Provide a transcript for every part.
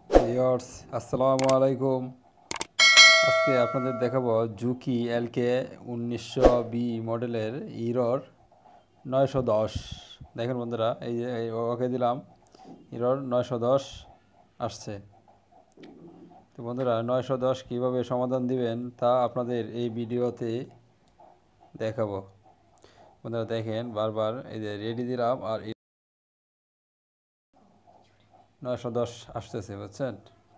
Viewers আসসালামু আলাইকুম। আজকে আপনাদের দেখাবো জুকি এলকে 1900 বি মডেলের ইরর 910। দেখেন বন্ধুরা, এই যে ওকে দিলাম, ইরর 910 আসছে। তো বন্ধুরা, 910 কীভাবে সমাধান দিবেন তা আপনাদের এই ভিডিওতে দেখাবো। বন্ধুরা দেখেন, বারবার এই যে রেডি দিলাম আর 910 আসতেছে, বুঝছেন?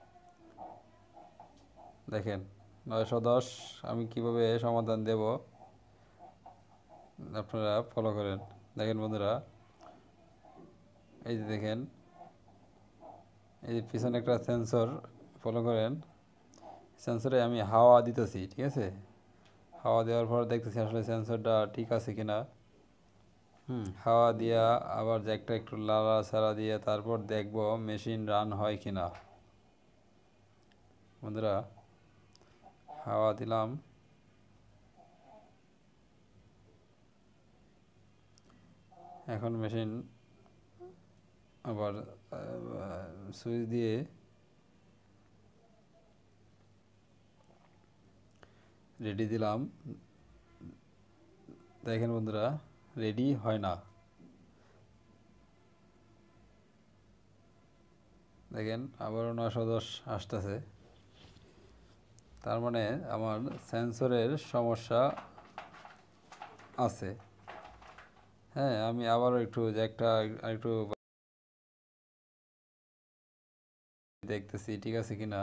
দেখেন 910 আমি কিভাবে সমাধান দেব আপনারা ফলো করেন। দেখেন বন্ধুরা, এই যে দেখেন, এই যে পিছনে একটা সেন্সর, ফলো করেন। সেন্সরে আমি হাওয়া দিতেছি, ঠিক আছে? হাওয়া দেওয়ার পর দেখতেছি আসলে সেন্সরটা ঠিক আছে কিনা। হাওয়া দিয়া আবার জ্যাকটা একটু লাড়াচাড়া দিয়ে তারপর দেখব মেশিন রান হয় কিনা। বন্ধুরা, হাওয়া দিলাম, এখন মেশিন আবার সুইচ দিয়ে রেডি দিলাম। দেখেন বন্ধুরা, রেডি হয় না। দেখেন আবারও 910 আসতেছে, তার মানে আমার সেন্সরের সমস্যা আছে। হ্যাঁ, আমি আবারও একটু জ্যাকটা একটু দেখতেছি ঠিক আছে কিনা।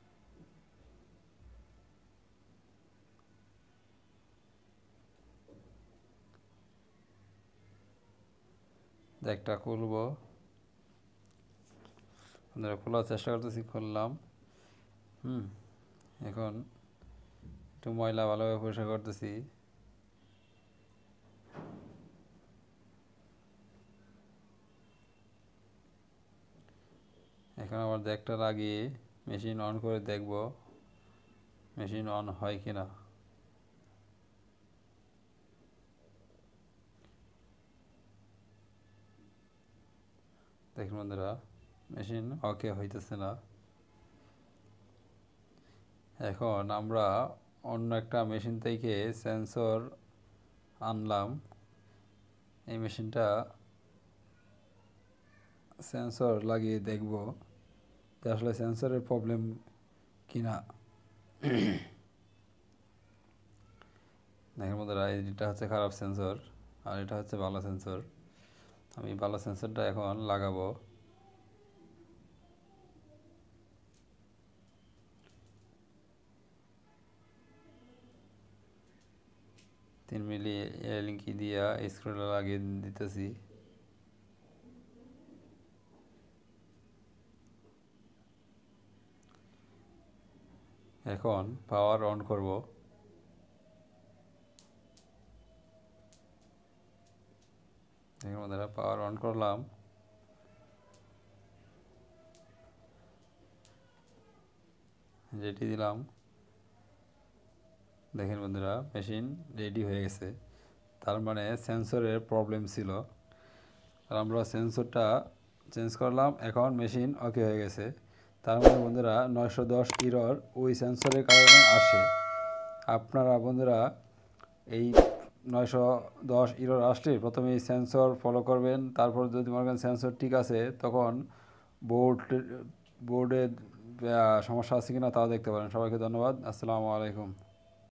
জ্যাকটা খুলবো, আপনারা খোলার চেষ্টা করতেছি, খুললাম। এখন একটু ময়লা ভালোভাবে পরিষ্কার করতেছি। এখন আবার জ্যাকটা লাগিয়ে মেশিন অন করে দেখব মেশিন অন হয় কিনা। দেখুন বন্ধুরা, মেশিন ওকে হইতেছে না। এখন আমরা অন্য একটা মেশিন থেকে সেন্সর আনলাম। এই মেশিনটা সেন্সর লাগিয়ে দেখব যে আসলে সেন্সরের প্রবলেম কিনা। দেখেন বন্ধুরা, এটা হচ্ছে খারাপ সেন্সর আর এটা হচ্ছে ভালো সেন্সর। আমি ভালো সেন্সরটা এখন লাগাবো। 3 মিলি লিঙ্কি দিয়া স্ক্রুটা লাগিয়ে দিতেছি। এখন পাওয়ার অন করব। দেখুন বন্ধুরা, পাওয়ার অন করলাম, রেডি দিলাম। দেখেন বন্ধুরা, মেশিন রেডি হয়ে গেছে, তার মানে সেন্সরের প্রবলেম ছিল। আর আমরা সেন্সরটা চেঞ্জ করলাম, এখন মেশিন ওকে হয়ে গেছে। তার মানে বন্ধুরা, 910 ইরর ওই সেন্সরের কারণে আসে। আপনারা বন্ধুরা এই 910 ইরর আসলে প্রথমে এই সেন্সর ফলো করবেন, তারপর যদি মনে করেন সেন্সর ঠিক আছে তখন বোর্ডের সমস্যা আছে কিনা তাও দেখতে পারেন। সবাইকে ধন্যবাদ, আসসালামু আলাইকুম।